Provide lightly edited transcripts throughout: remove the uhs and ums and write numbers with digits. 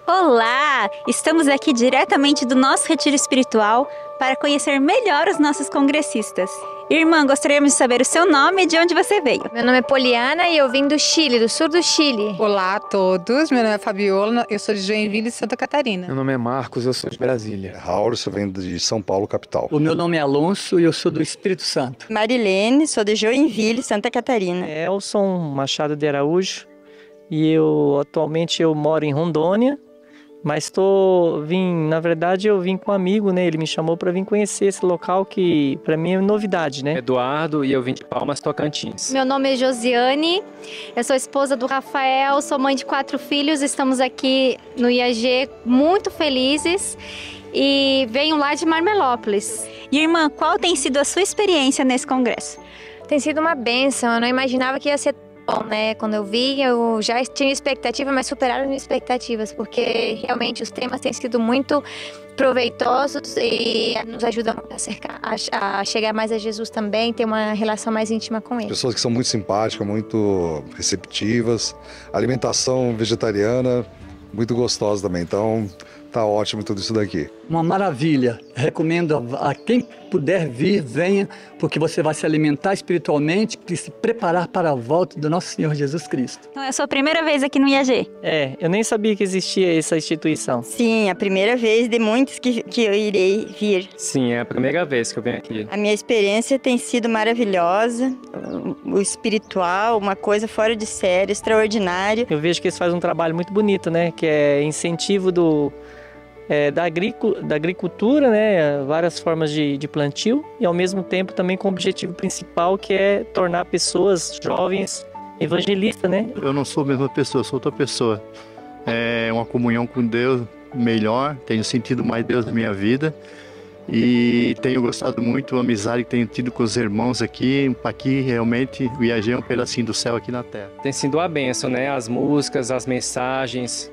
Olá! Estamos aqui diretamente do nosso retiro espiritual para conhecer melhor os nossos congressistas. Irmã, gostaríamos de saber o seu nome e de onde você veio. Meu nome é Poliana e eu vim do Chile, do sul do Chile. Olá a todos, meu nome é Fabiola, eu sou de Joinville, Santa Catarina. Meu nome é Marcos, eu sou de Brasília. Raul, eu venho de São Paulo, capital. O meu nome é Alonso e eu sou do Espírito Santo. Marilene, sou de Joinville, Santa Catarina. Elson Machado de Araújo e eu atualmente moro em Rondônia. Mas na verdade eu vim com um amigo, né? Ele me chamou para vir conhecer esse local que para mim é novidade, né? Eduardo e eu vim de Palmas, Tocantins. Meu nome é Josiane, eu sou esposa do Rafael, sou mãe de 4 filhos, estamos aqui no IAG muito felizes e venho lá de Marmelópolis. E irmã, qual tem sido a sua experiência nesse congresso? Tem sido uma bênção, eu não imaginava que ia ser bom, né? Quando eu vi, eu já tinha expectativa, mas superaram minhas expectativas, porque realmente os temas têm sido muito proveitosos e nos ajudam a chegar mais a Jesus também, ter uma relação mais íntima com Ele. Pessoas que são muito simpáticas, muito receptivas, alimentação vegetariana, muito gostosa também, então tá ótimo tudo isso daqui. Uma maravilha, recomendo a quem puder vir, venha, porque você vai se alimentar espiritualmente e se preparar para a volta do nosso Senhor Jesus Cristo. Então é a sua primeira vez aqui no IAG? Eu nem sabia que existia essa instituição. Sim, a primeira vez de muitos que eu irei vir. Sim, é a primeira vez que eu venho aqui. A minha experiência tem sido maravilhosa, o espiritual, uma coisa fora de série, extraordinário. Eu vejo que eles fazem um trabalho muito bonito, né? Que é incentivo da agricultura, né? Várias formas de plantio e ao mesmo tempo também com o objetivo principal que é tornar pessoas jovens evangelistas, né? Eu não sou a mesma pessoa, sou outra pessoa. É uma comunhão com Deus melhor, tenho sentido mais Deus na minha vida e tenho gostado muito da amizade que tenho tido com os irmãos aqui. Aqui realmente o IAG é um pedacinho do céu aqui na terra. Tem sido uma bênção, né? As músicas, as mensagens,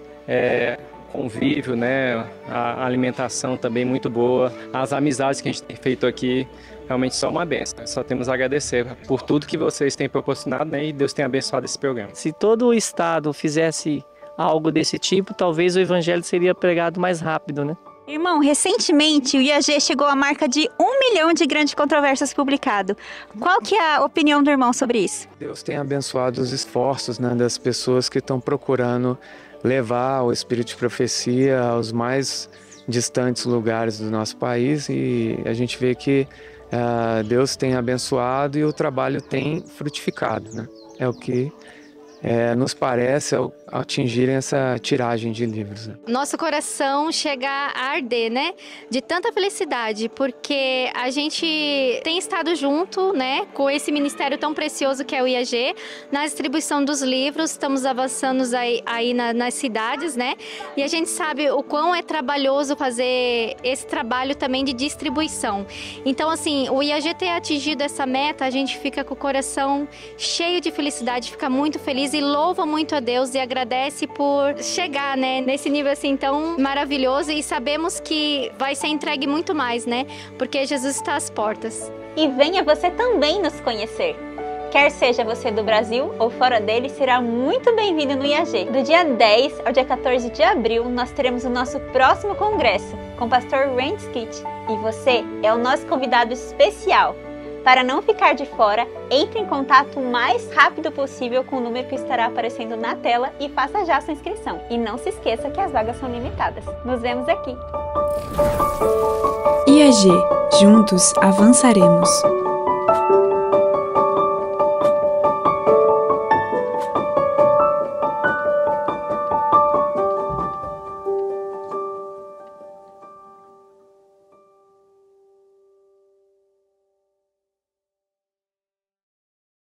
convívio, né? A alimentação também muito boa, as amizades que a gente tem feito aqui, realmente só uma bênção. Só temos a agradecer por tudo que vocês têm proporcionado, né? E Deus tenha abençoado esse programa. Se todo o estado fizesse algo desse tipo, talvez o evangelho seria pregado mais rápido, né? Irmão, recentemente o IAG chegou à marca de 1 milhão de grandes controvérsias publicado. Qual que é a opinião do irmão sobre isso? Deus tem abençoado os esforços, né, das pessoas que estão procurando levar o espírito de profecia aos mais distantes lugares do nosso país e a gente vê que Deus tem abençoado e o trabalho tem frutificado, né? É o que nos parece ao atingirem essa tiragem de livros. Né? Nosso coração chega a arder, né? De tanta felicidade, porque a gente tem estado junto, né? Com esse ministério tão precioso que é o IAG, na distribuição dos livros, estamos avançando aí nas cidades, né? E a gente sabe o quão é trabalhoso fazer esse trabalho também de distribuição. Então, assim, o IAG ter atingido essa meta, a gente fica com o coração cheio de felicidade, fica muito feliz e louva muito a Deus e agradece por chegar, né, nesse nível assim tão maravilhoso e sabemos que vai ser entregue muito mais, né, porque Jesus está às portas. E venha você também nos conhecer. Quer seja você do Brasil ou fora dele, será muito bem-vindo no IAG. Do dia 10 ao dia 14 de abril, nós teremos o nosso próximo congresso com o pastor Randy Skitt. E você é o nosso convidado especial. Para não ficar de fora, entre em contato o mais rápido possível com o número que estará aparecendo na tela e faça já sua inscrição. E não se esqueça que as vagas são limitadas. Nos vemos aqui! IAG. Juntos avançaremos.